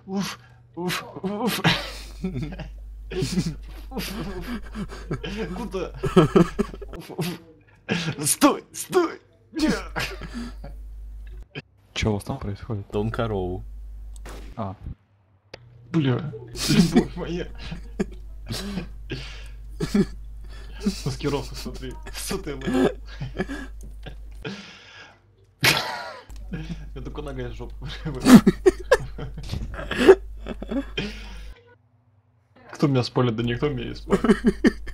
Уф, уф, уф. Куда? Стой, стой! Че у вас там происходит? Тон корову. А. Бля, любовь моя. Маскировка, смотри. Сутая моя. Я только нога из жопы. Кто меня спалит? Да никто меня не спалит.